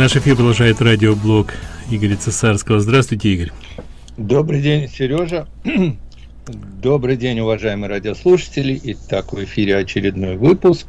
Наш эфир продолжает радиоблог Игоря Цесарского. Здравствуйте, Игорь. Добрый день, Сережа. Добрый день, уважаемые радиослушатели. Итак, в эфире очередной выпуск.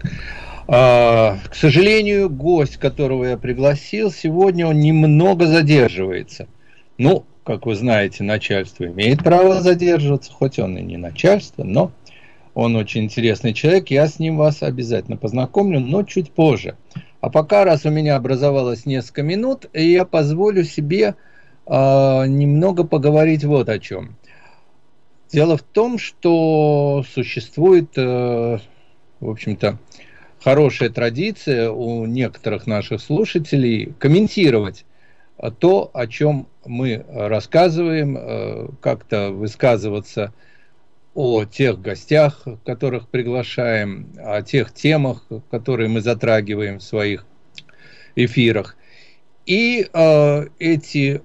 К сожалению, гость, которого я пригласил, сегодня он немного задерживается. Ну, как вы знаете, начальство имеет право задерживаться, хоть он и не начальство, но он очень интересный человек. Я с ним вас обязательно познакомлю, но чуть позже. А пока, раз у меня образовалось несколько минут, я позволю себе немного поговорить вот о чем. Дело в том, что существует, в общем-то, хорошая традиция у некоторых наших слушателей комментировать то, о чем мы рассказываем, как-то высказываться о тех гостях, которых приглашаем, о тех темах, которые мы затрагиваем в своих эфирах. И эти,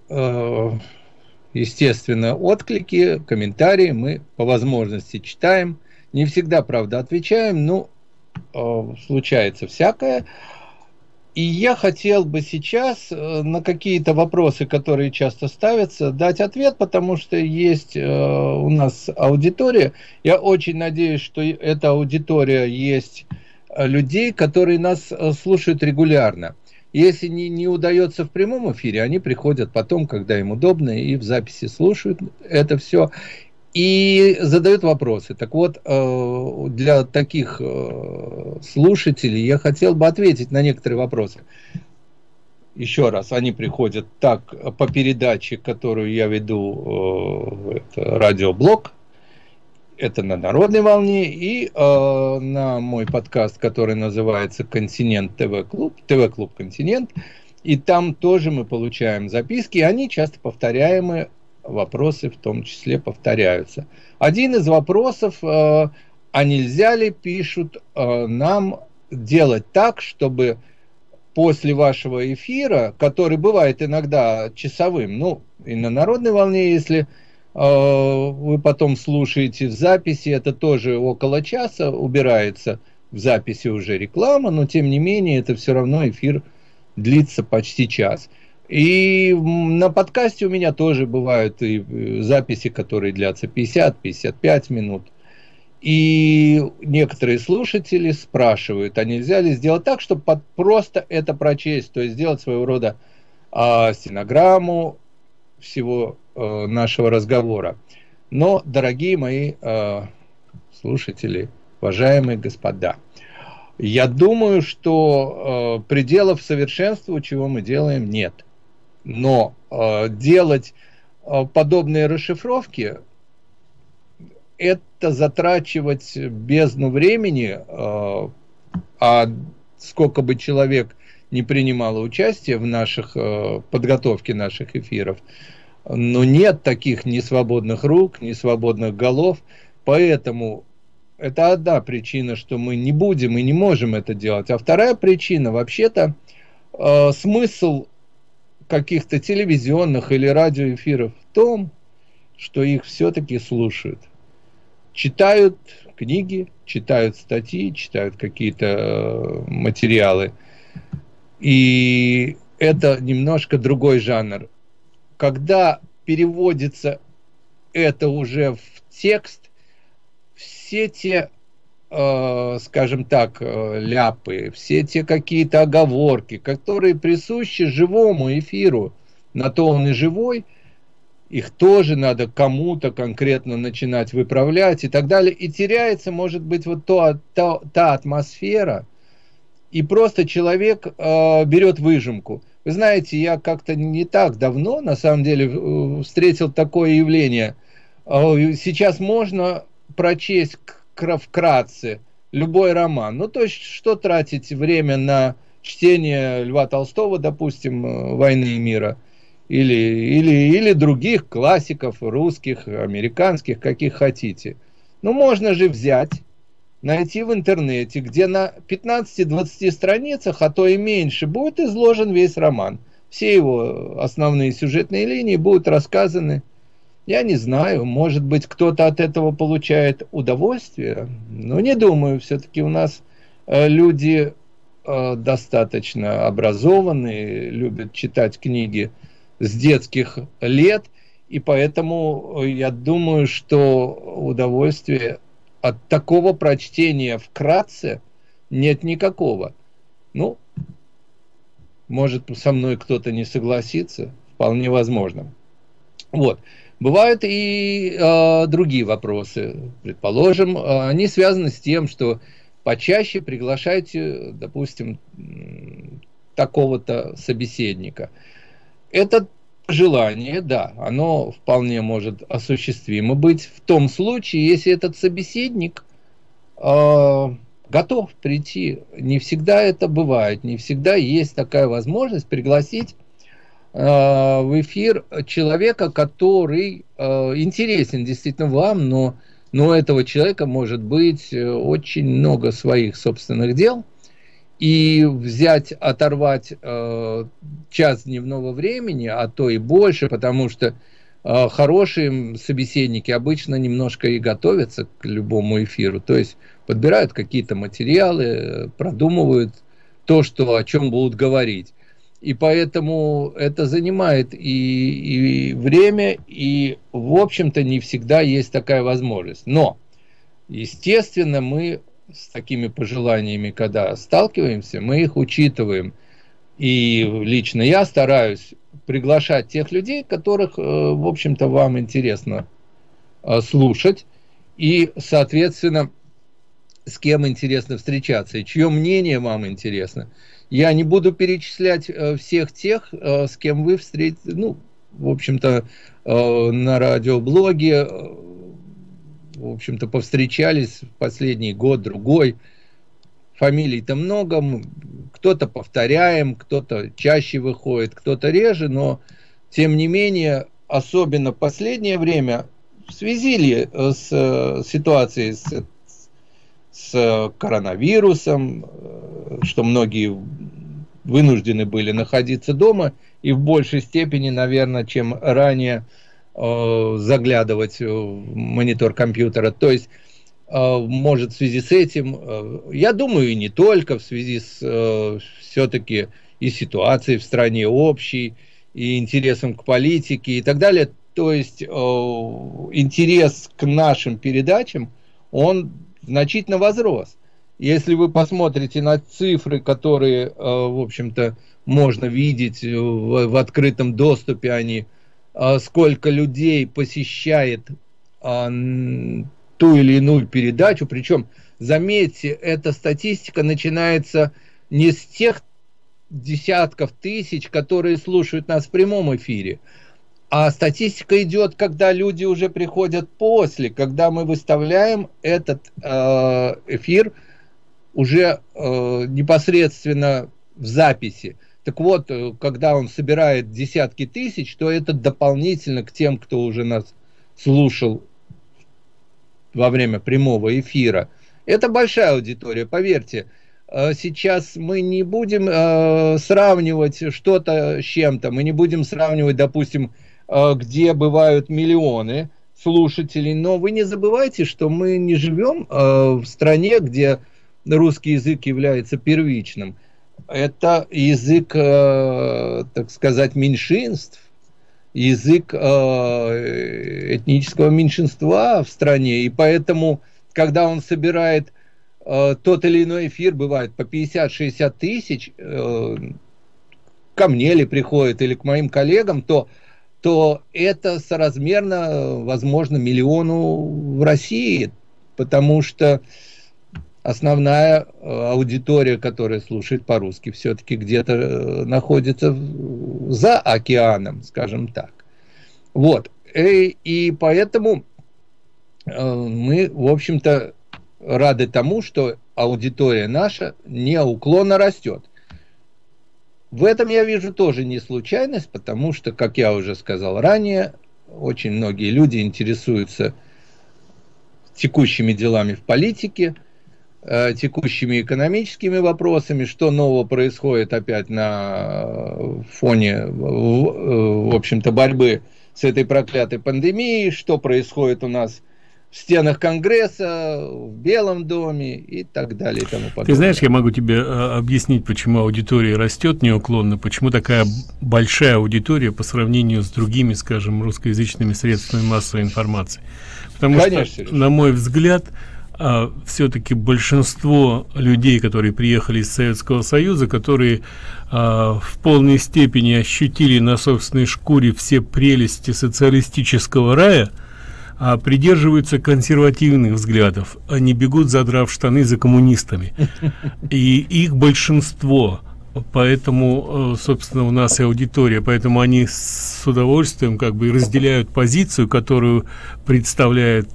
естественно, отклики, комментарии мы по возможности читаем. Не всегда, правда, отвечаем, но случается всякое. И я хотел бы сейчас на какие-то вопросы, которые часто ставятся, дать ответ, потому что есть у нас аудитория. Я очень надеюсь, что эта аудитория есть людей, которые нас слушают регулярно. Если не удается в прямом эфире, они приходят потом, когда им удобно, и в записи слушают это все. И задают вопросы. Так вот, для таких слушателей я хотел бы ответить на некоторые вопросы. Еще раз, они приходят так по передаче, которую я веду, это радиоблог, это на Народной волне, и на мой подкаст, который называется «Континент ТВ-клуб», ТВ-клуб «Континент», и там тоже мы получаем записки, и они часто повторяемые, вопросы в том числе повторяются. Один из вопросов, а нельзя ли, пишут, нам делать так, чтобы после вашего эфира, который бывает иногда часовым, ну, и на Народной волне, если вы потом слушаете в записи, это тоже около часа, убирается в записи уже реклама, но тем не менее это все равно эфир длится почти час. И на подкасте у меня тоже бывают и записи, которые длятся 50-55 минут. И некоторые слушатели спрашивают, а нельзя ли сделать так, чтобы просто это прочесть, то есть сделать своего рода стенограмму всего нашего разговора. Но, дорогие мои слушатели, уважаемые господа, я думаю, что пределов совершенства, чего мы делаем, нет. Но делать подобные расшифровки, это затрачивать бездну времени, а сколько бы человек не принимало участие в наших подготовке наших эфиров, но нет таких ни свободных рук, ни свободных голов, поэтому это одна причина, что мы не будем и не можем это делать, а вторая причина, вообще-то, смысл каких-то телевизионных или радиоэфиров в том, что их все-таки слушают. Читают книги, читают статьи, читают какие-то материалы. И это немножко другой жанр. Когда переводится это уже в текст, все те, скажем так, ляпы, все те какие-то оговорки, которые присущи живому эфиру, на то он и живой, их тоже надо кому-то конкретно начинать выправлять и так далее. И теряется, может быть, вот та атмосфера, и просто человек берет выжимку. Вы знаете, я как-то не так давно, на самом деле, встретил такое явление. Сейчас можно прочесть вкратце любой роман. Ну, то есть, что тратить время на чтение Льва Толстого, допустим, «Войны и мира», или других классиков, русских, американских, каких хотите. Ну, можно же взять, найти в интернете, где на 15-20 страницах, а то и меньше, будет изложен весь роман. Все его основные сюжетные линии будут рассказаны. Я не знаю, может быть, кто-то от этого получает удовольствие, но не думаю, все-таки у нас люди достаточно образованы, любят читать книги с детских лет, и поэтому я думаю, что удовольствия от такого прочтения вкратце нет никакого. Ну, может, со мной кто-то не согласится, вполне возможно. Вот. Бывают и другие вопросы, предположим, они связаны с тем, что почаще приглашайте, допустим, такого-то собеседника. Это желание, да, оно вполне может осуществимо быть в том случае, если этот собеседник готов прийти. Не всегда это бывает, не всегда есть такая возможность пригласить в эфир человека, который интересен действительно вам, но у этого человека может быть очень много своих собственных дел, и взять, оторвать час дневного времени, а то и больше, потому что хорошие собеседники обычно немножко и готовятся к любому эфиру, то есть подбирают какие-то материалы, продумывают то, о чем будут говорить. И поэтому это занимает и время, и, в общем-то, не всегда есть такая возможность. Но, естественно, мы с такими пожеланиями, когда сталкиваемся, мы их учитываем. И лично я стараюсь приглашать тех людей, которых, в общем-то, вам интересно слушать, и, соответственно, с кем интересно встречаться, и чье мнение вам интересно. Я не буду перечислять всех тех, с кем вы встретитесь, ну, в общем-то, на радиоблоге, в общем-то, повстречались в последний год, другой. Фамилий-то много, кто-то повторяем, кто-то чаще выходит, кто-то реже, но, тем не менее, особенно в последнее время, в связи ли с ситуацией с коронавирусом, что многие вынуждены были находиться дома, и в большей степени, наверное, чем ранее, заглядывать в монитор компьютера. То есть, может, в связи с этим, я думаю, и не только, в связи с все-таки и ситуацией в стране общей, и интересом к политике и так далее. То есть, интерес к нашим передачам, он значительно возрос. Если вы посмотрите на цифры, которые, в общем-то, можно видеть в открытом доступе, они, сколько людей посещает ту или иную передачу, причем, заметьте, эта статистика начинается не с тех десятков тысяч, которые слушают нас в прямом эфире, а статистика идет, когда люди уже приходят после, когда мы выставляем этот эфир уже непосредственно в записи. Так вот, когда он собирает десятки тысяч, то это дополнительно к тем, кто уже нас слушал во время прямого эфира. Это большая аудитория, поверьте. Сейчас мы не будем сравнивать что-то с чем-то, мы не будем сравнивать, допустим, где бывают миллионы слушателей, но вы не забывайте, что мы не живем в стране, где русский язык является первичным. Это язык, так сказать, меньшинств, язык этнического меньшинства в стране, и поэтому, когда он собирает тот или иной эфир, бывает по 50-60 тысяч, ко мне ли приходит, или к моим коллегам, то это соразмерно, возможно, миллиону в России, потому что основная аудитория, которая слушает по-русски, все-таки где-то находится за океаном, скажем так. Вот. И поэтому мы, в общем-то, рады тому, что аудитория наша неуклонно растет. В этом я вижу тоже не случайность, потому что, как я уже сказал ранее, очень многие люди интересуются текущими делами в политике, текущими экономическими вопросами, что нового происходит опять на фоне, в общем-то, борьбы с этой проклятой пандемией, что происходит у нас в стенах Конгресса, в Белом доме и так далее и тому подобное. Ты знаешь, я могу тебе объяснить, почему аудитория растет неуклонно, почему такая большая аудитория по сравнению с другими, скажем, русскоязычными средствами массовой информации. Потому Конечно, что, на мой взгляд, все-таки большинство людей, которые приехали из Советского Союза, которые в полной степени ощутили на собственной шкуре все прелести социалистического рая, придерживаются консервативных взглядов, они бегут, задрав штаны, за коммунистами. И их большинство. Поэтому, собственно, у нас и аудитория, поэтому они с удовольствием как бы разделяют позицию, которую представляет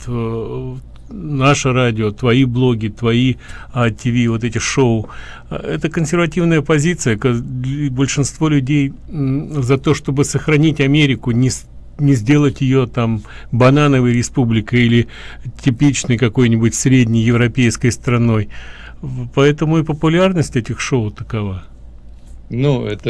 наше радио, твои блоги, твои ТВ, вот эти шоу. Это консервативная позиция. Большинство людей за то, чтобы сохранить Америку, не сделать ее там банановой республикой или типичной какой-нибудь средней европейской страной. Поэтому и популярность этих шоу такова. Ну, это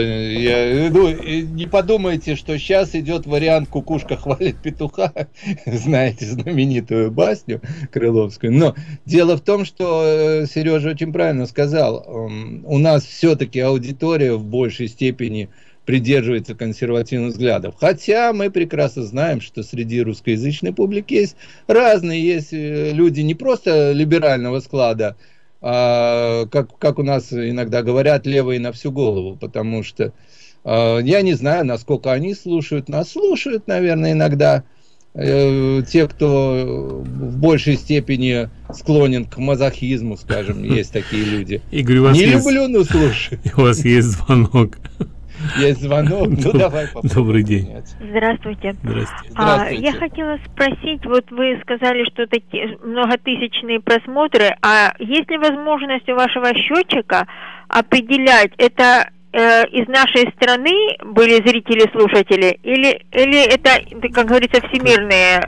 не подумайте, что сейчас идет вариант «Кукушка хвалит петуха», знаете знаменитую басню крыловскую. Но дело в том, что Сережа очень правильно сказал, у нас все-таки аудитория в большей степени придерживается консервативных взглядов. Хотя мы прекрасно знаем, что среди русскоязычной публики есть разные, есть люди не просто либерального склада, как у нас иногда говорят, левые на всю голову, потому что я не знаю, насколько они слушают, нас слушают, наверное, иногда те, кто в большей степени склонен к мазохизму, скажем, есть такие люди. Игорь, у вас не есть... люблю, но слушаю. У вас есть звонок. Есть звонок, ну давай попробуем. Добрый день. Здравствуйте. Здравствуйте. Я хотела спросить, вот вы сказали, что такие многотысячные просмотры, а есть ли возможность у вашего счетчика определять, это из нашей страны были зрители-слушатели, или это, как говорится, всемирные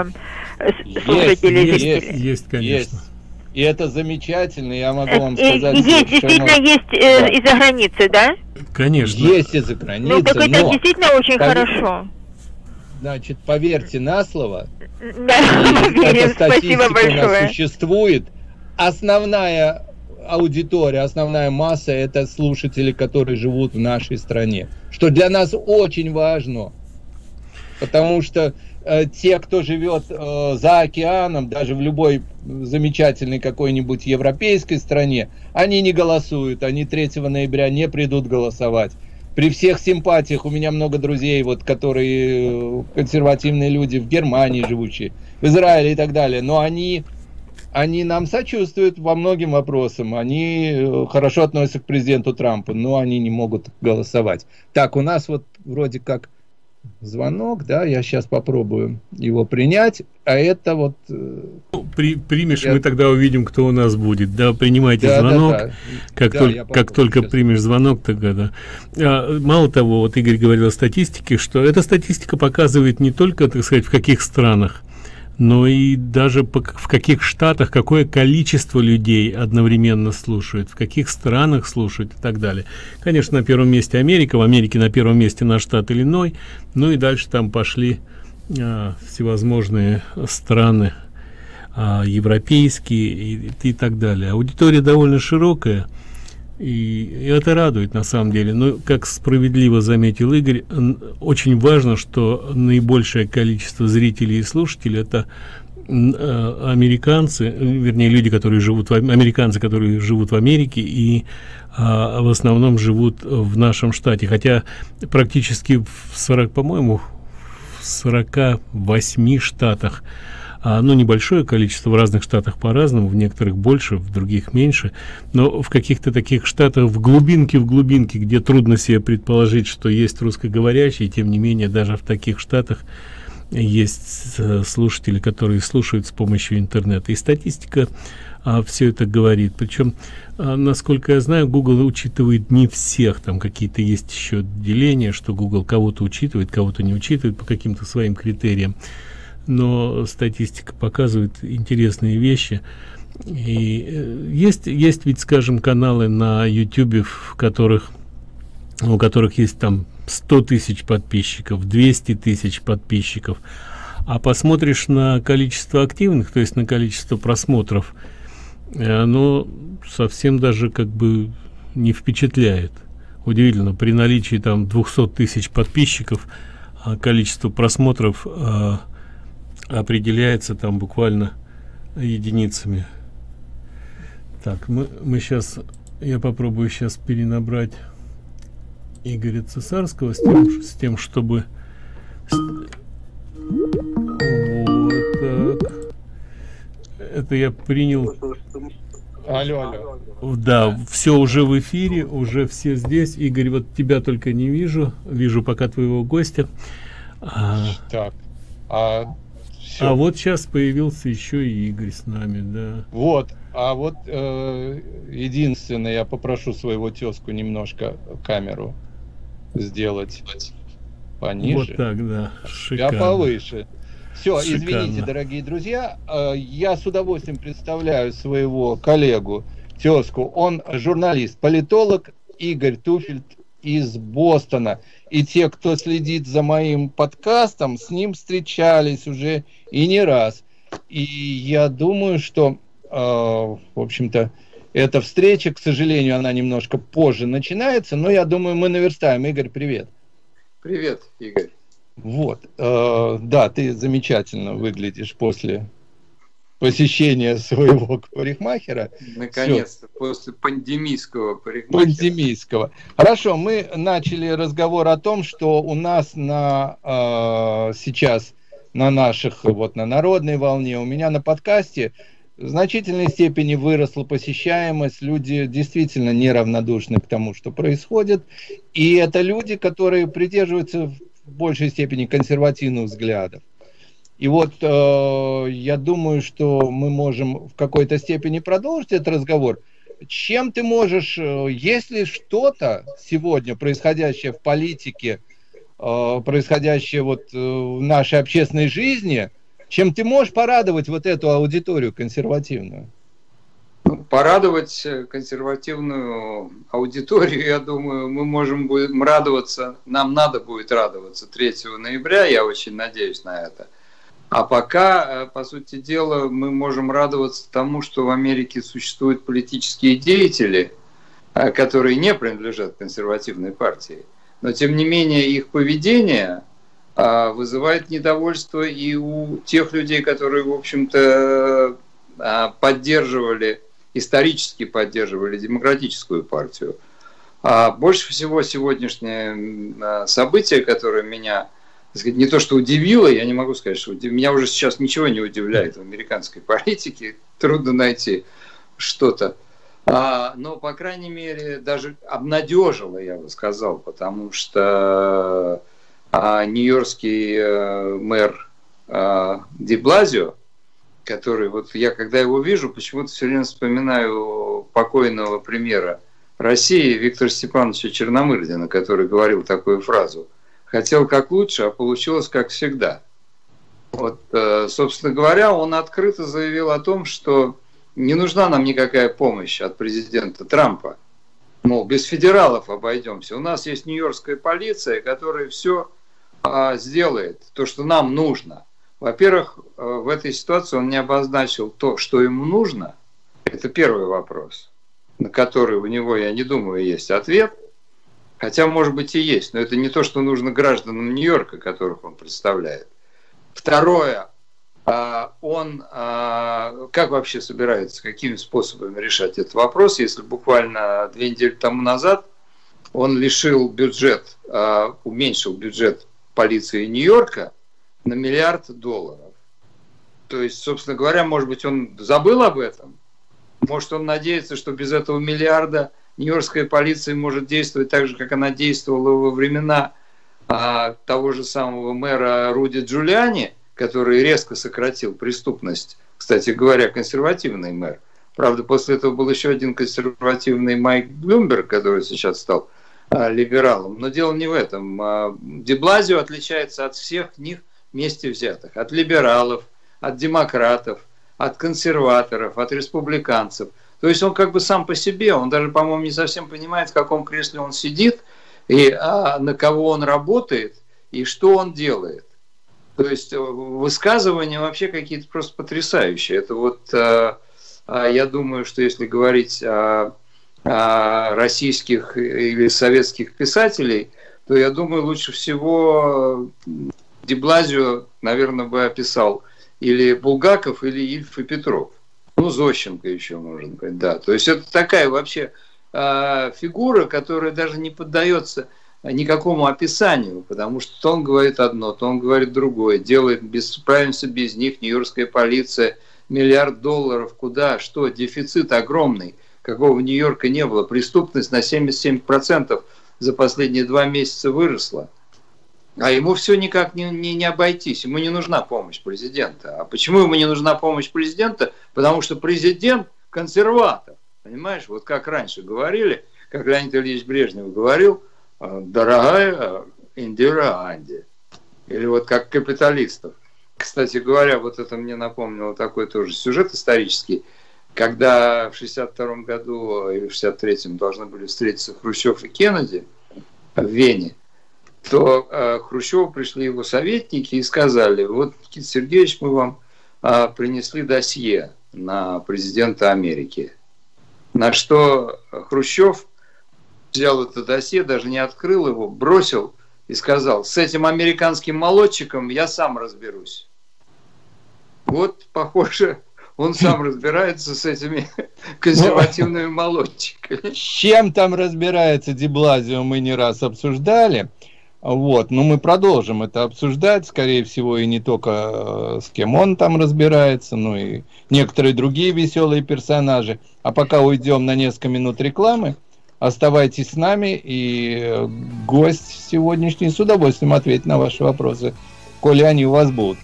слушатели? Есть, конечно. И это замечательно, я могу вам сказать. Есть, действительно, есть из-за границы, да? Конечно. Есть из-за границы. Ну, так это действительно очень хорошо. Значит, поверьте на слово. Да, эта статистика спасибо большое. У нас существует. Основная аудитория, основная масса — это слушатели, которые живут в нашей стране. Что для нас очень важно. Потому что те, кто живет за океаном, даже в любой замечательной какой-нибудь европейской стране, они не голосуют, они 3 ноября не придут голосовать. При всех симпатиях, у меня много друзей, вот, которые консервативные люди в Германии живущие, в Израиле и так далее, но они нам сочувствуют во многим вопросам, они хорошо относятся к президенту Трампу, но они не могут голосовать. Так, у нас вот вроде как звонок, да, я сейчас попробую его принять, а это вот... Примешь, мы тогда увидим, кто у нас будет, да, принимайте звонок, как только примешь звонок, тогда, да. Мало того, вот Игорь говорил о статистике, что эта статистика показывает не только, так сказать, в каких странах, но и даже в каких штатах, какое количество людей одновременно слушают, в каких странах слушают и так далее. Конечно, на первом месте Америка, в Америке на первом месте наш штат Иллинойс, ну и дальше там пошли всевозможные страны европейские и так далее. Аудитория довольно широкая, и это радует на самом деле. Но, как справедливо заметил Игорь, очень важно, что наибольшее количество зрителей и слушателей — это американцы, вернее люди, которые живут американцы, которые живут в Америке и в основном живут в нашем штате, хотя практически в 40, по-моему, в 48 штатах, ну, небольшое количество, в разных штатах по-разному, в некоторых больше, в других меньше, но в каких-то таких штатах в глубинке, где трудно себе предположить, что есть русскоговорящие, тем не менее, даже в таких штатах есть слушатели, которые слушают с помощью интернета. И статистика все это говорит. Причем, насколько я знаю, Google учитывает не всех, там какие-то есть еще деления, что Google кого-то учитывает, кого-то не учитывает по каким-то своим критериям. Но статистика показывает интересные вещи. И есть ведь, скажем, каналы на YouTube, у которых есть там 100 тысяч подписчиков, 200 тысяч подписчиков, А посмотришь на количество активных, то есть на количество просмотров, оно совсем даже как бы не впечатляет. Удивительно, при наличии там 200 тысяч подписчиков количество просмотров определяется там буквально единицами. Так, мы сейчас, я попробую сейчас перенабрать Игоря Цесарского с тем, чтобы вот так. Это я принял. Алло. Да, все уже в эфире, уже все здесь. Игорь, вот тебя только не вижу. Вижу пока твоего гостя. Так. А вот сейчас появился еще и Игорь с нами, да. Вот. А вот единственное, я попрошу своего тезку немножко камеру сделать пониже. Вот так, да. Шикарно. Я повыше. Все, Шикарно. Извините, дорогие друзья. Я с удовольствием представляю своего коллегу, тезку. Он журналист, политолог Игорь Туфельд из Бостона. И те, кто следит за моим подкастом, с ним встречались уже и не раз. И я думаю, что, в общем-то, эта встреча, к сожалению, она немножко позже начинается, но я думаю, мы наверстаем. Игорь, привет. Привет, Игорь. Вот, да, ты замечательно выглядишь после посещения своего парикмахера. Наконец-то, после пандемийского парикмахера. Пандемийского. Хорошо, мы начали разговор о том, что у нас сейчас на наших, вот на народной волне, у меня на подкасте в значительной степени выросла посещаемость, люди действительно неравнодушны к тому, что происходит, и это люди, которые придерживаются в большей степени консервативных взглядов. И вот я думаю, что мы можем в какой-то степени продолжить этот разговор. Чем ты можешь, если что-то сегодня, происходящее в политике, происходящее вот в нашей общественной жизни, чем ты можешь порадовать вот эту аудиторию консервативную? Порадовать консервативную аудиторию, я думаю, мы будем радоваться, нам надо будет радоваться 3 ноября, я очень надеюсь на это. А пока, по сути дела, мы можем радоваться тому, что в Америке существуют политические деятели, которые не принадлежат консервативной партии, но тем не менее их поведение вызывает недовольство и у тех людей, которые, в общем-то, исторически поддерживали демократическую партию. Больше всего сегодняшнее событие, которое меня, так сказать, не то что удивило, я не могу сказать, что меня уже сейчас ничего не удивляет в американской политике, трудно найти что-то. Но, по крайней мере, даже обнадежило, я бы сказал, потому что нью-йоркский мэр Ди Блазио, который, вот я когда его вижу, почему-то все время вспоминаю покойного премьера России Виктора Степановича Черномырдина, который говорил такую фразу: «Хотел как лучше, а получилось как всегда». Вот, собственно говоря, он открыто заявил о том, что не нужна нам никакая помощь от президента Трампа. Мол, без федералов обойдемся. У нас есть нью-йоркская полиция, которая все сделает, то, что нам нужно. Во-первых, в этой ситуации он не обозначил то, что ему нужно. Это первый вопрос, на который у него, я не думаю, есть ответ. Хотя, может быть, и есть, но это не то, что нужно гражданам Нью-Йорка, которых он представляет. Второе, он как вообще собирается, какими способами решать этот вопрос, если буквально 2 недели тому назад он лишил бюджет, уменьшил бюджет полиции Нью-Йорка на $1 миллиард. То есть, собственно говоря, может быть, он забыл об этом, может, он надеется, что без этого $1 миллиарда нью-йоркская полиция может действовать так же, как она действовала во времена того же самого мэра Руди Джулиани, который резко сократил преступность. Кстати говоря, консервативный мэр. Правда, после этого был еще один консервативный Майк Блумберг, который сейчас стал либералом. Но дело не в этом. Ди Блазио отличается от всех них вместе взятых. От либералов, от демократов, от консерваторов, от республиканцев. То есть он как бы сам по себе, он даже, по-моему, не совсем понимает, в каком кресле он сидит, и на кого он работает, и что он делает. То есть высказывания вообще какие-то просто потрясающие. Это вот, я думаю, что если говорить о российских или советских писателей, то я думаю, лучше всего Ди Блазио, наверное, бы описал или Булгаков, или Ильф и Петров. Ну, Зощенко еще, может быть, да. То есть это такая вообще фигура, которая даже не поддается никакому описанию, потому что то он говорит одно, то он говорит другое, справимся без них, нью-йоркская полиция, $1 миллиард, куда, что, дефицит огромный, какого в Нью-Йорке не было, преступность на 77% за последние 2 месяца выросла. А ему все никак не обойтись, ему не нужна помощь президента. А почему ему не нужна помощь президента? Потому что президент консерватор. Понимаешь, вот как раньше говорили, как Леонид Ильич Брежнев говорил, дорогая Индира Анди. Или вот как капиталистов. Кстати говоря, вот это мне напомнило такой тоже сюжет исторический, когда в 1962 году или в 1963 должны были встретиться Хрущев и Кеннеди в Вене, то Хрущеву пришли его советники и сказали: вот, Никита Сергеевич, мы вам принесли досье на президента Америки. На что Хрущев взял это досье, даже не открыл его, бросил и сказал: с этим американским молодчиком я сам разберусь. Вот, похоже, он сам разбирается с этими консервативными молодчиками. С чем там разбирается Ди Блазио, мы не раз обсуждали. Вот, но мы продолжим это обсуждать, скорее всего, и не только с кем он там разбирается, но и некоторые другие веселые персонажи. А пока уйдем на несколько минут рекламы, оставайтесь с нами, и гость сегодняшний с удовольствием ответит на ваши вопросы, коли они у вас будут.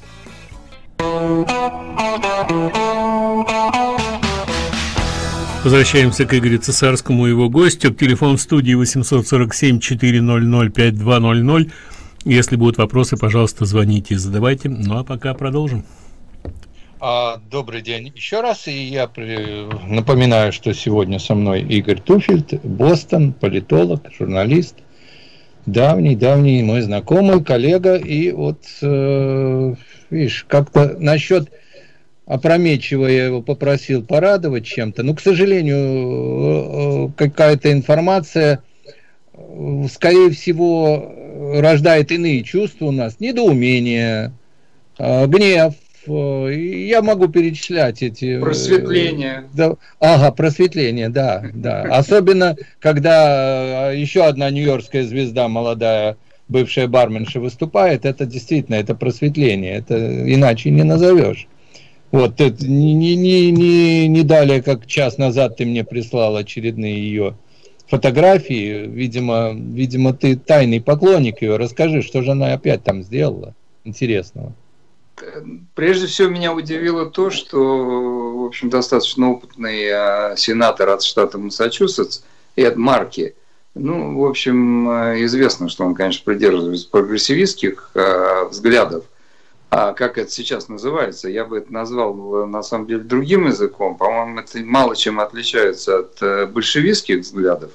Возвращаемся к Игорю Цесарскому и его гостю. Телефон в студии 847-400-5200. Если будут вопросы, пожалуйста, звоните и задавайте. Ну а пока продолжим. Добрый день еще раз. И я напоминаю, что сегодня со мной Игорь Туфельд, Бостон, политолог, журналист. Давний мой знакомый, коллега. И вот, видишь, как-то насчет... опрометчиво я его попросил порадовать чем-то. Но, к сожалению, какая-то информация, скорее всего, рождает иные чувства у нас. Недоумение, гнев. Я могу перечислять эти... Просветление. Просветление, да. Особенно, когда еще одна нью-йоркская звезда, молодая, бывшая барменша, выступает, это действительно, это просветление. Это иначе не назовешь. Вот, это не далее, как час назад ты мне прислал очередные ее фотографии. Видимо, ты тайный поклонник ее. Расскажи, что же она опять там сделала интересного? Прежде всего, меня удивило то, что, в общем, достаточно опытный сенатор от штата Массачусетс Эд Марки, в общем, известно, что он, конечно, придерживается прогрессивистских взглядов. А как это сейчас называется? Я бы это назвал, на самом деле, другим языком. По-моему, это мало чем отличается от большевистских взглядов.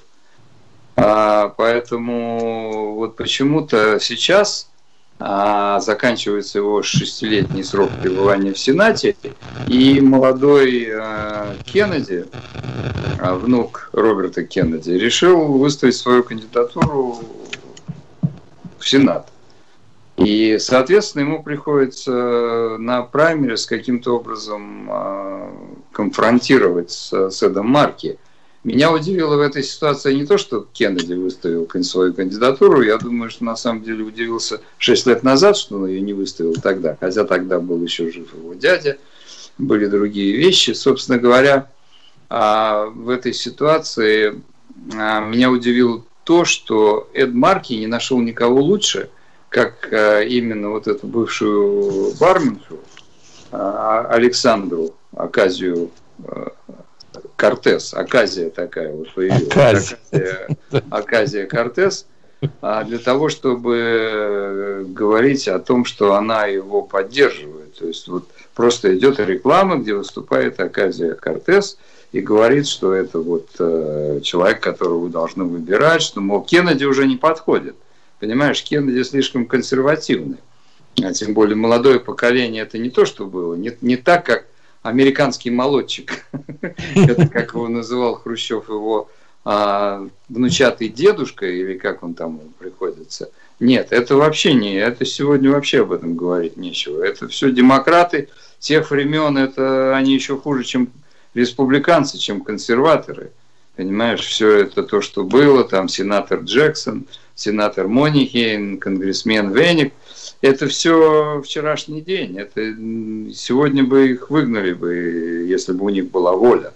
Поэтому вот почему-то сейчас заканчивается его 6-летний срок пребывания в Сенате, и молодой Кеннеди, внук Роберта Кеннеди, решил выставить свою кандидатуру в Сенат. И, соответственно, ему приходится на праймерис каким-то образом конфронтировать с Эдом Марки. Меня удивило в этой ситуации не то, что Кеннеди выставил свою кандидатуру. Я думаю, что на самом деле удивился 6 лет назад, что он ее не выставил тогда. Хотя тогда был еще жив его дядя, были другие вещи. Собственно говоря, в этой ситуации меня удивило то, что Эд Марки не нашел никого лучше, как именно вот эту бывшую барменшу Александру Оказию Кортес, Оказия такая вот появилась, Оказия Кортес, для того, чтобы говорить о том, что она его поддерживает. То есть вот просто идет реклама, где выступает Оказия Кортес и говорит, что это вот человек, которого вы должны выбирать, что, мол, Кеннеди уже не подходит. Понимаешь, Кеннеди слишком консервативный. а тем более молодое поколение, это не то, что было, не так, как американский молодчик, это как его называл Хрущев, его внучатый дедушка, или как он там приходится. Нет, это вообще не, это сегодня вообще об этом говорить нечего. Это все демократы тех времен, это они еще хуже, чем республиканцы, чем консерваторы. Понимаешь, все это то, что было, там сенатор Джексон, сенатор Монихейн, конгрессмен Веник, это все вчерашний день. Это сегодня бы их выгнали бы, если бы у них была воля.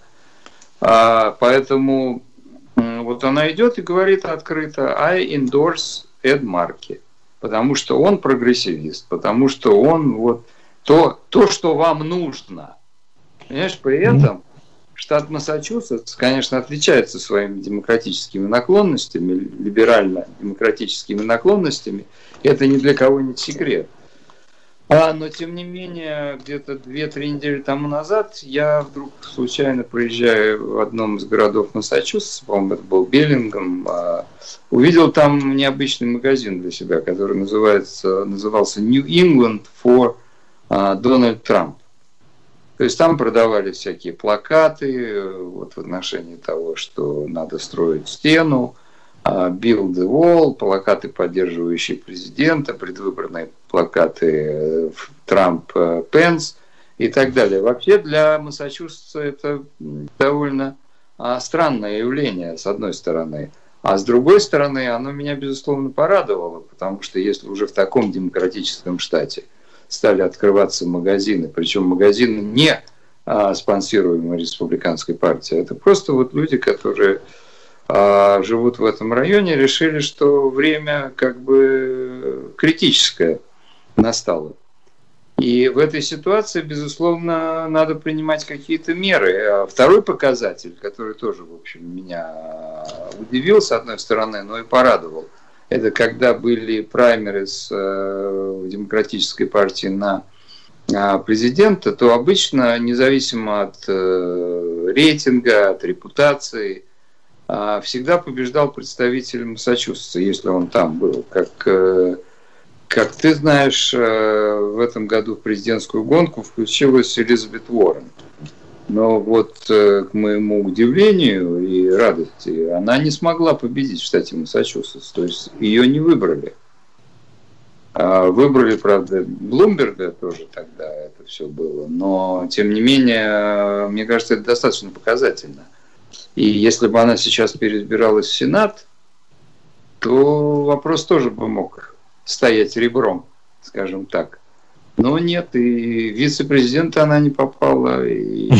Поэтому вот она идет и говорит открыто: I endorse Эд Маркey, потому что он прогрессивист, потому что он вот то, что вам нужно. Понимаешь, при этом штат Массачусетс, конечно, отличается своими демократическими наклонностями, либерально-демократическими наклонностями. Это ни для кого не секрет. Но, тем не менее, где-то 2-3 недели тому назад я вдруг случайно проезжаю в одном из городов Массачусетса, по-моему, это был Беллингем, увидел там необычный магазин для себя, который назывался New England for Donald Trump. То есть там продавали всякие плакаты вот, в отношении того, что надо строить стену, Build the Wall, плакаты, поддерживающие президента, предвыборные плакаты Трамп-Пенс и так далее. Вообще для Массачусетса это довольно странное явление, с одной стороны. А с другой стороны, оно меня, безусловно, порадовало, потому что если уже в таком демократическом штате стали открываться магазины, причем магазины не спонсируемые республиканской партией, это просто вот люди, которые живут в этом районе, решили, что время как бы критическое настало. И в этой ситуации, безусловно, надо принимать какие-то меры. Второй показатель, который тоже, в общем, меня удивил, с одной стороны, но и порадовал, это когда были праймерис в Демократической партии на президента, то обычно, независимо от рейтинга, от репутации, всегда побеждал представитель Массачусетса, если он там был. Как ты знаешь, в этом году в президентскую гонку включилась Элизабет Уоррен. Но вот к моему удивлению и радости, она не смогла победить в штате Массачусетс. То есть ее не выбрали. Выбрали, правда, Блумберга тоже тогда это все было. Но, тем не менее, мне кажется, это достаточно показательно. И если бы она сейчас переизбиралась в Сенат, то вопрос тоже бы мог стоять ребром, скажем так. Но нет, и вице-президента она не попала, и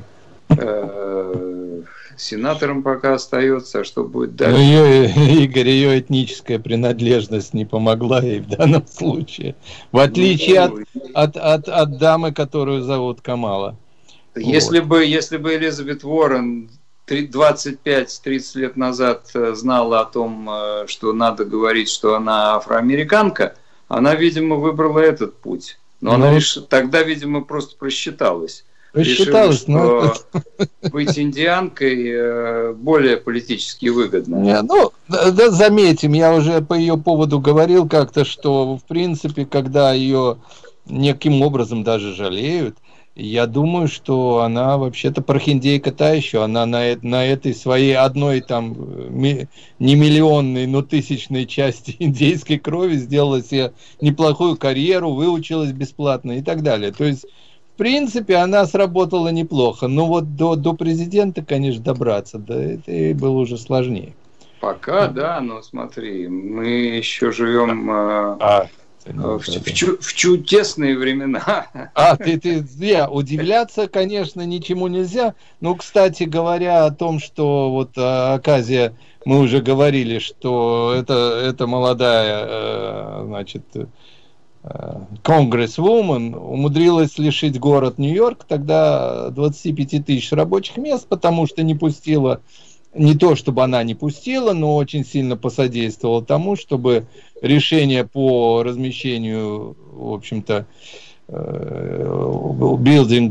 сенатором пока остается, а что будет дальше? Игорь, ее этническая принадлежность не помогла ей в данном случае. В отличие от дамы, которую зовут Камала. Если бы Элизабет Уоррен 25-30 лет назад знала о том, что надо говорить, что она афроамериканка, она, видимо, выбрала этот путь. Но она тогда, видимо, просто просчиталась. Решила, что быть индианкой более политически выгодно. Да, заметим, я уже по ее поводу говорил как-то, что, в принципе, когда ее неким образом даже жалеют, я думаю, что она вообще-то прохиндейка та еще. Она на этой своей одной там не миллионной, но тысячной части индейской крови сделала себе неплохую карьеру, выучилась бесплатно и так далее. То есть, в принципе, она сработала неплохо. Но вот до президента, конечно, добраться, да, это было уже сложнее. Пока, да, но смотри, мы еще живем... В чудесные времена. Удивляться, конечно, ничему нельзя. Ну, кстати говоря, о том, что вот оказия, мы уже говорили, что это молодая, значит, конгрессвумен умудрилась лишить город Нью-Йорк тогда 25 тысяч рабочих мест, потому что не пустила. Не то, чтобы она не пустила, но очень сильно посодействовала тому, чтобы решение по размещению, в общем-то,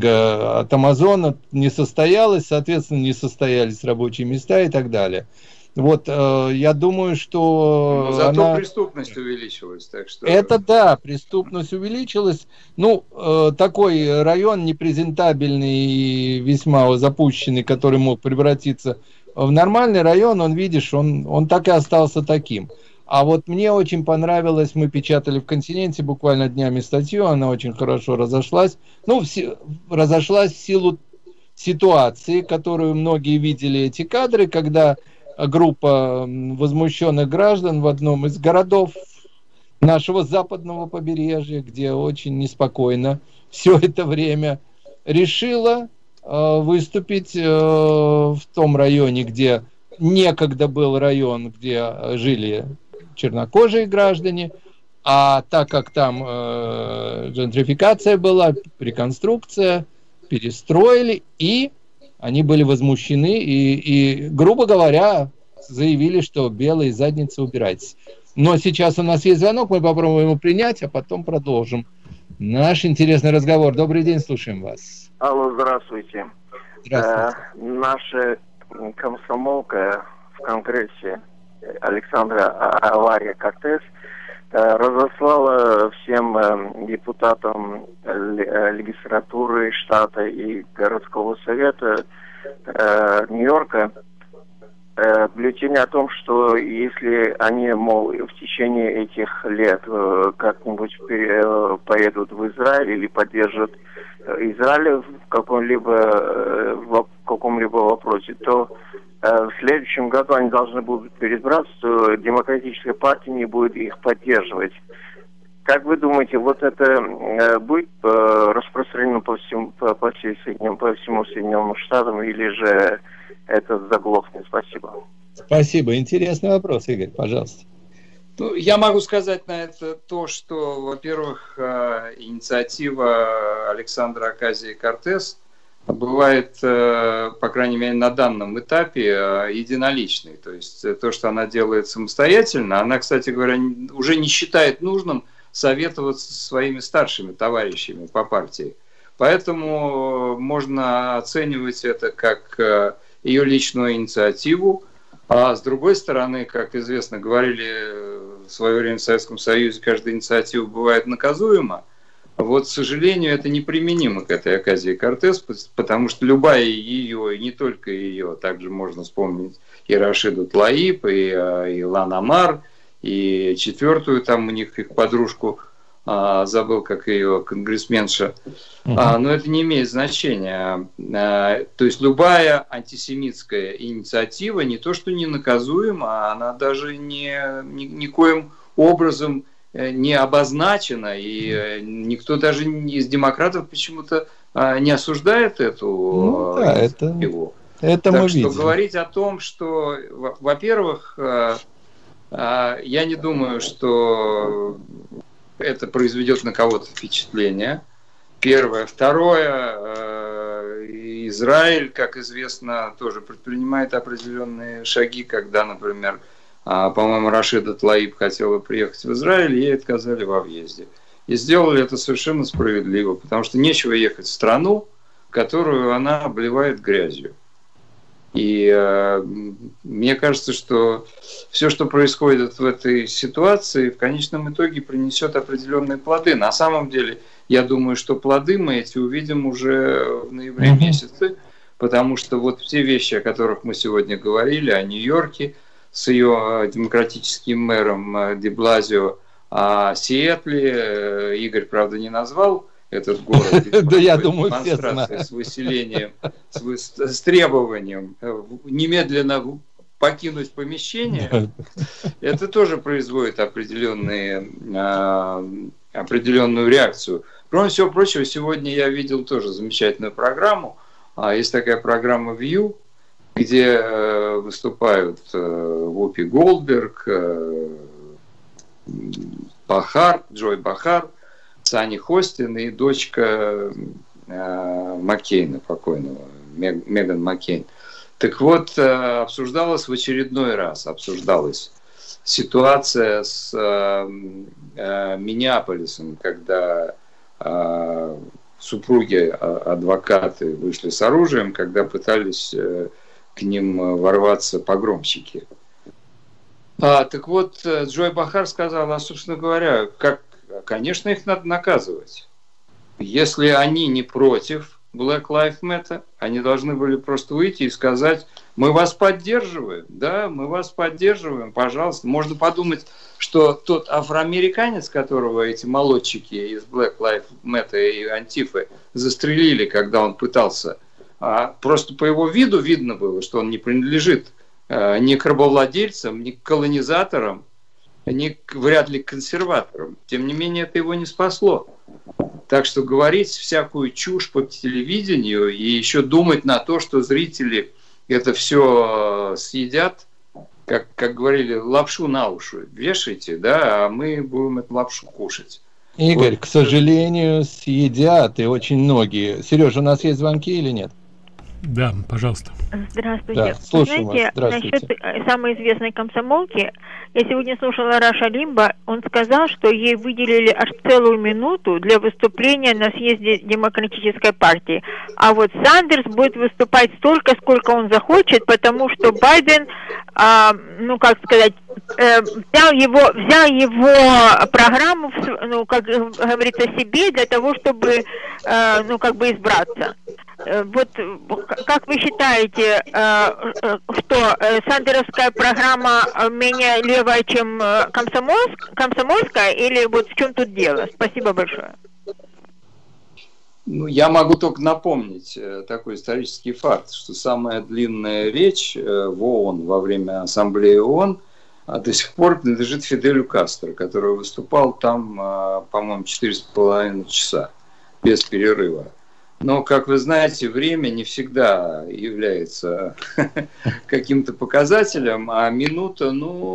билдинга от Амазона не состоялось, соответственно, не состоялись рабочие места и так далее. Вот, я думаю, что... Но зато преступность увеличилась, так что... Это да, преступность увеличилась. Ну, такой район непрезентабельный и весьма запущенный, который мог превратиться в нормальный район, он, видишь, он так и остался таким. А вот мне очень понравилось, мы печатали в «Континенте» буквально днями статью, она очень хорошо разошлась. Ну, разошлась в силу ситуации, которую многие видели, эти кадры, когда группа возмущенных граждан в одном из городов нашего западного побережья, где очень неспокойно все это время, решила выступить в том районе, где некогда был район, где жили чернокожие граждане, а так как там джентрификация была, реконструкция, перестроили, и они были возмущены и, грубо говоря, заявили, что белые задницы убирайтесь. Но сейчас у нас есть звонок, мы попробуем его принять, а потом продолжим наш интересный разговор. Добрый день, слушаем вас. Алло, здравствуйте. Здравствуйте. Наша комсомолка в Конгрессе Александра Авария-Кортес разослала всем депутатам легислатуры штата и городского совета Нью-Йорка бюллетень о том, что если они, мол, в течение этих лет как-нибудь поедут в Израиль или поддержат Израиль в каком-либо вопросе, то в следующем году они должны будут перебраться, что Демократическая партия не будет их поддерживать. Как вы думаете, вот это будет распространено по всему Соединенным Штатам, или же это заглохнет? Спасибо. Спасибо. Интересный вопрос, Игорь, пожалуйста. Ну, я могу сказать на это то, что, во-первых, инициатива Александра Оказии-Кортес бывает, по крайней мере, на данном этапе единоличной. То есть то, что она делает самостоятельно, она, кстати говоря, уже не считает нужным советоваться со своими старшими товарищами по партии. Поэтому можно оценивать это как ее личную инициативу. А с другой стороны, как известно, говорили в свое время в Советском Союзе, каждая инициатива бывает наказуема. Вот, к сожалению, это неприменимо к этой Оказии-Кортес, потому что любая ее, и не только ее, также можно вспомнить и Рашиду Тлаиб, и Илан Омар, и четвертую, там у них их подружку, забыл, как ее, конгрессменша, но это не имеет значения. То есть любая антисемитская инициатива не то что не наказуема, она даже никоим образом не обозначена, и никто даже из демократов почему-то не осуждает эту инициативу. Это так мы что видим. Говорить о том, что, во-первых, я не думаю, что это произведет на кого-то впечатление. Первое. Второе. Израиль, как известно, тоже предпринимает определенные шаги, когда, например, по-моему, Рашида Тлаиб хотела приехать в Израиль, ей отказали во въезде. И сделали это совершенно справедливо, потому что нечего ехать в страну, которую она обливает грязью. И мне кажется, что все, что происходит в этой ситуации, в конечном итоге принесет определенные плоды. На самом деле, я думаю, что плоды мы эти увидим уже в ноябре месяце, потому что вот все вещи, о которых мы сегодня говорили, о Нью-Йорке с ее демократическим мэром Де Блазио, о Сиэтле, Игорь, правда, не назвал этот город, да, я думаю, все знают. С выселением, с требованием немедленно покинуть помещение, это тоже производит определенную реакцию. Кроме всего прочего, сегодня я видел тоже замечательную программу. Есть такая программа View, где выступают Вупи Голдберг, Джой Бахар, Сани Хостин и дочка Маккейна покойного, Меган Маккейн. Так вот, обсуждалась в очередной раз ситуация с Миннеаполисом, когда супруги-адвокаты вышли с оружием, когда пытались к ним ворваться погромщики. Так вот, Джой Бахар сказала, собственно говоря, конечно, их надо наказывать. Если они не против Black Lives Matter, они должны были просто выйти и сказать: мы вас поддерживаем, да, мы вас поддерживаем, пожалуйста. Можно подумать, что тот афроамериканец, которого эти молодчики из Black Lives Matter и Антифы застрелили, когда он пытался, просто по его виду видно было, что он не принадлежит ни к рабовладельцам, ни к колонизаторам, ни вряд ли к консерваторам. Тем не менее, это его не спасло. Так что говорить всякую чушь по телевидению и еще думать на то, что зрители это все съедят, как говорили, лапшу на уши вешайте, да, а мы будем эту лапшу кушать. Игорь, вот. К сожалению, съедят, и очень многие. Сережа, у нас есть звонки или нет? Да, пожалуйста. Здравствуйте. Да, слушаю Знаете, вас. Здравствуйте. насчет самой известной комсомолки, я сегодня слушала Раша Лимба, он сказал, что ей выделили аж целую минуту для выступления на съезде Демократической партии. А вот Сандерс будет выступать столько, сколько он захочет, потому что Байден, ну как сказать, взял его программу, ну как говорится, себе для того, чтобы, ну как бы избраться. Вот как вы считаете, что сандеровская программа менее левая, чем комсомольская, или вот в чем тут дело? Спасибо большое. Ну, я могу только напомнить такой исторический факт, что самая длинная речь в ООН во время Ассамблеи ООН до сих пор принадлежит Фиделю Кастро, который выступал там, по-моему, 4,5 часа без перерыва. Но, как вы знаете, время не всегда является каким-то показателем, а минута,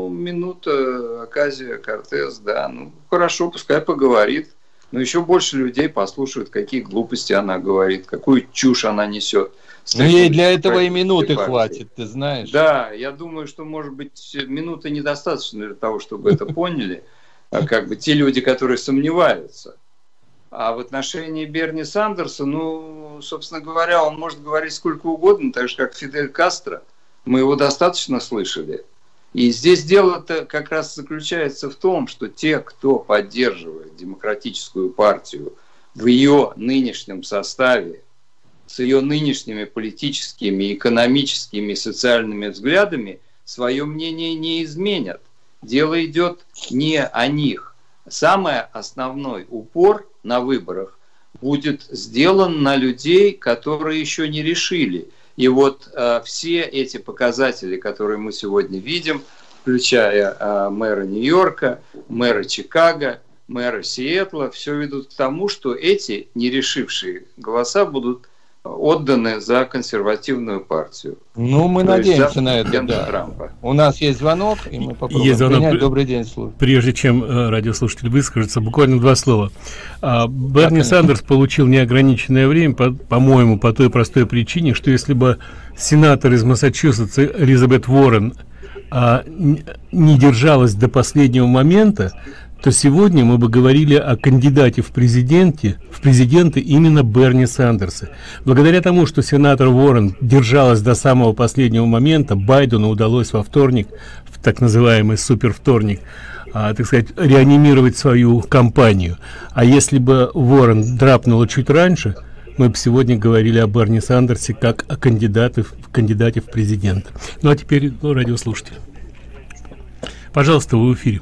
Оказио-Кортес, да, ну, хорошо, пускай поговорит. Но еще больше людей послушают, какие глупости она говорит, какую чушь она несет. Ну, ей для этого и минуты хватит, ты знаешь. Да, я думаю, что, может быть, минуты недостаточно для того, чтобы это поняли, как бы те люди, которые сомневаются. А в отношении Берни Сандерса, ну, собственно говоря, он может говорить сколько угодно, так же, как Фидель Кастро. Мы его достаточно слышали. И здесь дело-то как раз заключается в том, что те, кто поддерживает Демократическую партию в ее нынешнем составе, с ее нынешними политическими, экономическими, социальными взглядами, свое мнение не изменят. Дело идет не о них. Самый основной упор на выборах будет сделан на людей, которые еще не решили. И вот все эти показатели, которые мы сегодня видим, включая мэра Нью-Йорка, мэра Чикаго, мэра Сиэтла, все ведут к тому, что эти нерешившие голоса будут отданы за консервативную партию. Ну, мы надеемся на это, да. Трампа. У нас есть звонок, и мы попробуем есть звонок. принять. Добрый день, слушай. Прежде чем радиослушатель выскажется, буквально 2 слова. Берни Сандерс получил неограниченное время, по-моему, по той простой причине, что если бы сенатор из Массачусетса Элизабет Уоррен не держалась до последнего момента, то сегодня мы бы говорили о кандидате в президенты именно Берни Сандерса. Благодаря тому, что сенатор Уоррен держалась до самого последнего момента, Байдену удалось во вторник, в так называемый супервторник, так сказать, реанимировать свою кампанию. А если бы Уоррен драпнула чуть раньше, мы бы сегодня говорили о Берни Сандерсе как о кандидате в президенты. Ну а теперь радиослушатель. Пожалуйста, вы в эфире.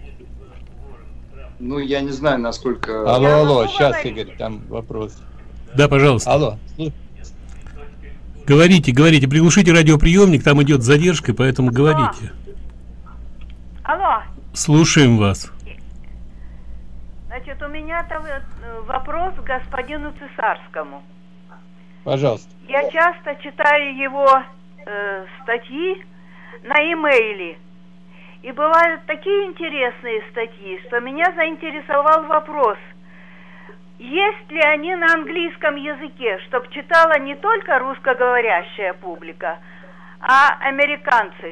Ну, я не знаю, насколько... Алло, сейчас, Игорь, там вопрос. Да, пожалуйста. Алло. Говорите, приглушите радиоприемник, там идет задержка, поэтому говорите. Алло. Слушаем вас. Значит, у меня там вопрос к господину Цесарскому. Пожалуйста. Я часто читаю его статьи на имейле. И бывают такие интересные статьи, что меня заинтересовал вопрос, есть ли они на английском языке, чтобы читала не только русскоговорящая публика, а американцы.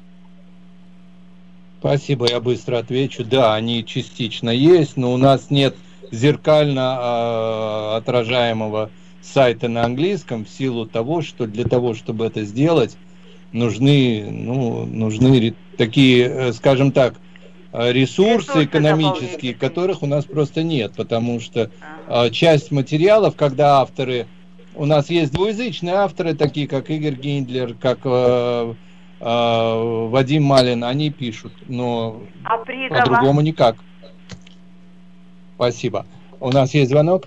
Спасибо, я быстро отвечу. Да, они частично есть, но у нас нет зеркально отражаемого сайта на английском в силу того, что для того, чтобы это сделать, нужны такие, скажем так, ресурсы экономические, которых у нас просто нет, потому что часть материалов, когда авторы, у нас есть двуязычные авторы, такие как Игорь Гиндлер, как Вадим Малин, они пишут, но по-другому никак. Спасибо. У нас есть звонок?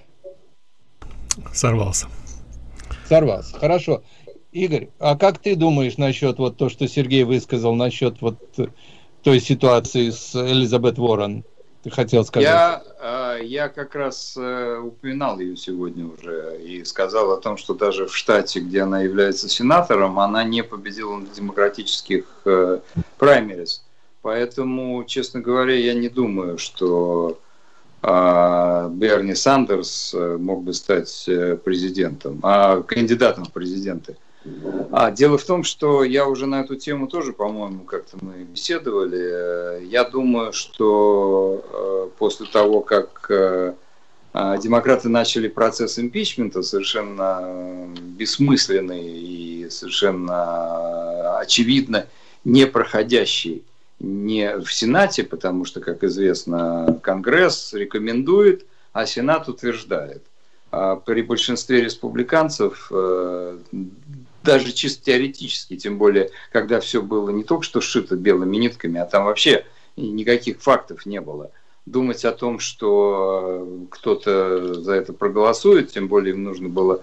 Сорвался. Сорвался. Хорошо. Игорь, а как ты думаешь насчет вот то, что Сергей высказал, насчет вот той ситуации с Элизабет Уоррен? Ты хотел сказать? Я как раз упоминал ее сегодня уже и сказал о том, что даже в штате, где она является сенатором, она не победила на демократических праймерис. Поэтому, честно говоря, я не думаю, что Берни Сандерс мог бы стать президентом, кандидатом в президенты. Дело в том, что я уже на эту тему тоже, по-моему, как-то мы беседовали. Я думаю, что после того, как демократы начали процесс импичмента, совершенно бессмысленный и совершенно очевидно не проходящий не в Сенате, потому что, как известно, Конгресс рекомендует, а Сенат утверждает. При большинстве республиканцев даже чисто теоретически, тем более, когда все было не только что сшито белыми нитками, а там вообще никаких фактов не было. Думать о том, что кто-то за это проголосует, тем более им нужно было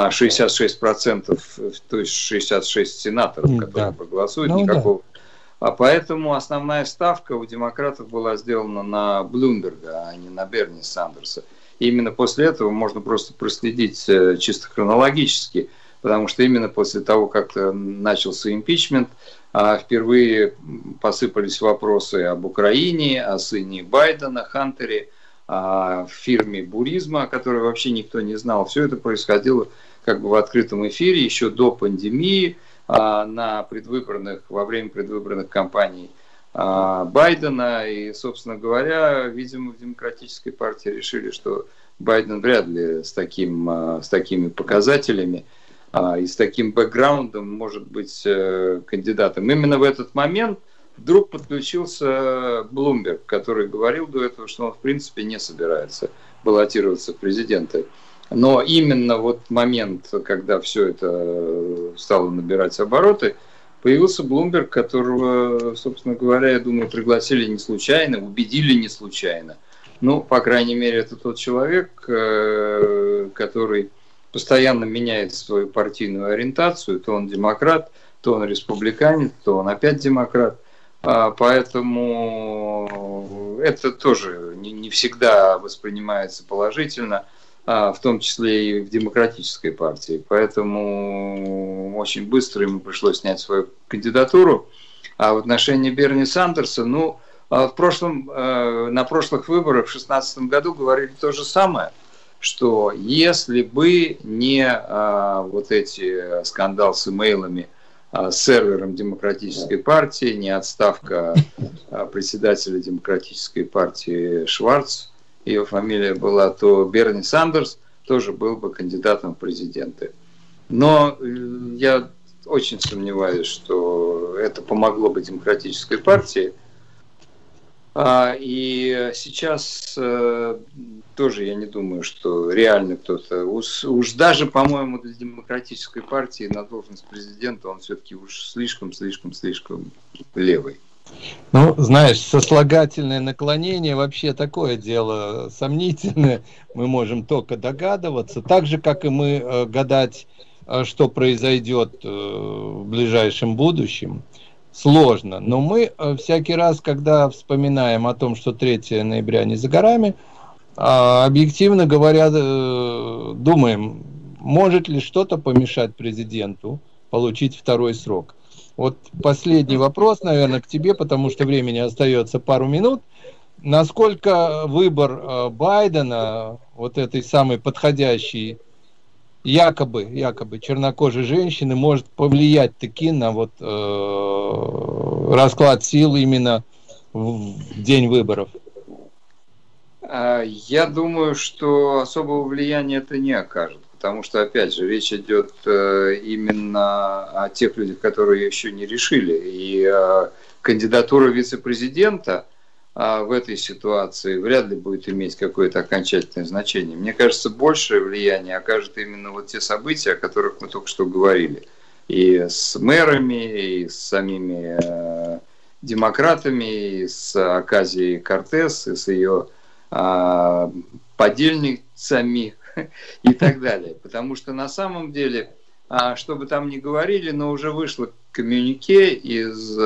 66%, то есть 66 сенаторов, которые проголосуют, никакого. Поэтому основная ставка у демократов была сделана на Блумберга, а не на Берни Сандерса. И именно после этого можно просто проследить чисто хронологически, потому что именно после того, как начался импичмент, впервые посыпались вопросы об Украине, о сыне Байдена, Хантере, о фирме Буризма, о которой вообще никто не знал. Все это происходило как бы в открытом эфире еще до пандемии, во время предвыборных кампаний Байдена. И, собственно говоря, видимо, в Демократической партии решили, что Байден вряд ли с такими показателями и с таким бэкграундом может быть кандидатом. Именно в этот момент вдруг подключился Блумберг, который говорил до этого, что он в принципе не собирается баллотироваться в президенты. Но именно вот момент, когда все это стало набирать обороты, появился Блумберг, которого, собственно говоря, я думаю, пригласили не случайно, убедили не случайно. Ну, по крайней мере, это тот человек, который постоянно меняет свою партийную ориентацию. То он демократ, то он республиканец, то он опять демократ. Поэтому это тоже не всегда воспринимается положительно, в том числе и в Демократической партии. Поэтому очень быстро ему пришлось снять свою кандидатуру. А в отношении Берни Сандерса, на прошлых выборах в 2016 году говорили то же самое, что если бы не вот эти скандал с имейлами с сервером Демократической партии, не отставка председателя Демократической партии Шварц, ее фамилия была, то Берни Сандерс тоже был бы кандидатом в президенты. Но я очень сомневаюсь, что это помогло бы Демократической партии. И сейчас тоже я не думаю, что реально кто-то, уж даже, по-моему, для Демократической партии на должность президента он все-таки уж слишком левый. Ну, знаешь, сослагательное наклонение вообще такое дело сомнительное. Мы можем только догадываться. Так же, как и мы гадать, что произойдет в ближайшем будущем. Сложно. Но мы всякий раз, когда вспоминаем о том, что 3 ноября не за горами, объективно говоря, думаем, может ли что-то помешать президенту получить второй срок. Вот последний вопрос, наверное, к тебе, потому что времени остается пару минут. Насколько выбор Байдена, вот этой самой подходящей, якобы чернокожей женщины, может повлиять таки на вот расклад сил именно в день выборов? Я думаю, что особого влияния это не окажет. Потому что, опять же, речь идет именно о тех людях, которые еще не решили. И кандидатура вице-президента в этой ситуации вряд ли будет иметь какое-то окончательное значение. Мне кажется, большее влияние окажет именно вот те события, о которых мы только что говорили. И с мэрами, и с самими демократами, и с Оказией Кортес, и с ее подельницами и так далее. Потому что на самом деле, что бы там ни говорили, но уже вышло коммюнике из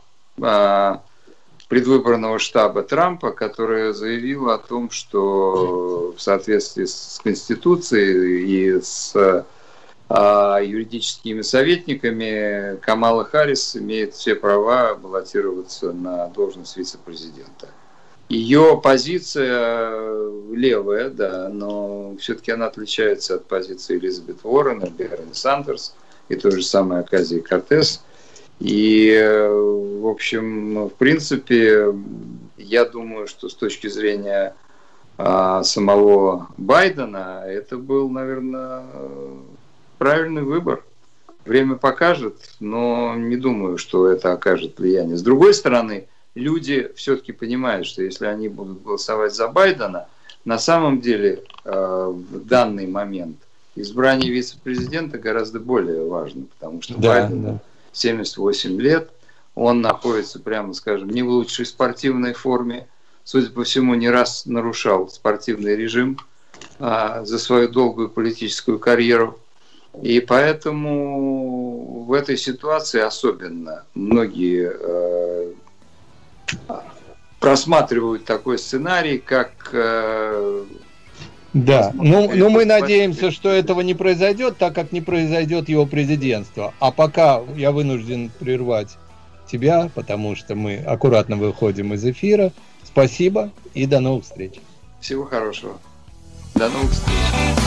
предвыборного штаба Трампа, которое заявило о том, что в соответствии с Конституцией и с юридическими советниками Камала Харрис имеет все права баллотироваться на должность вице-президента. Ее позиция левая, да, но все-таки она отличается от позиции Элизабет Уоррен, Берни Сандерс и той же самой Оказии Кортес. И, в общем, в принципе, я думаю, что с точки зрения самого Байдена, это был, наверное, правильный выбор. Время покажет, но не думаю, что это окажет влияние. С другой стороны, люди все-таки понимают, что если они будут голосовать за Байдена, на самом деле в данный момент избрание вице-президента гораздо более важно, потому что Байден 78 лет, он находится, прямо скажем, не в лучшей спортивной форме, судя по всему, не раз нарушал спортивный режим за свою долгую политическую карьеру. И поэтому в этой ситуации особенно многие просматривают такой сценарий, как... Да, ну мы надеемся, что этого не произойдет, так как не произойдет его президентство. А пока я вынужден прервать тебя, потому что мы аккуратно выходим из эфира. Спасибо и до новых встреч. Всего хорошего. До новых встреч.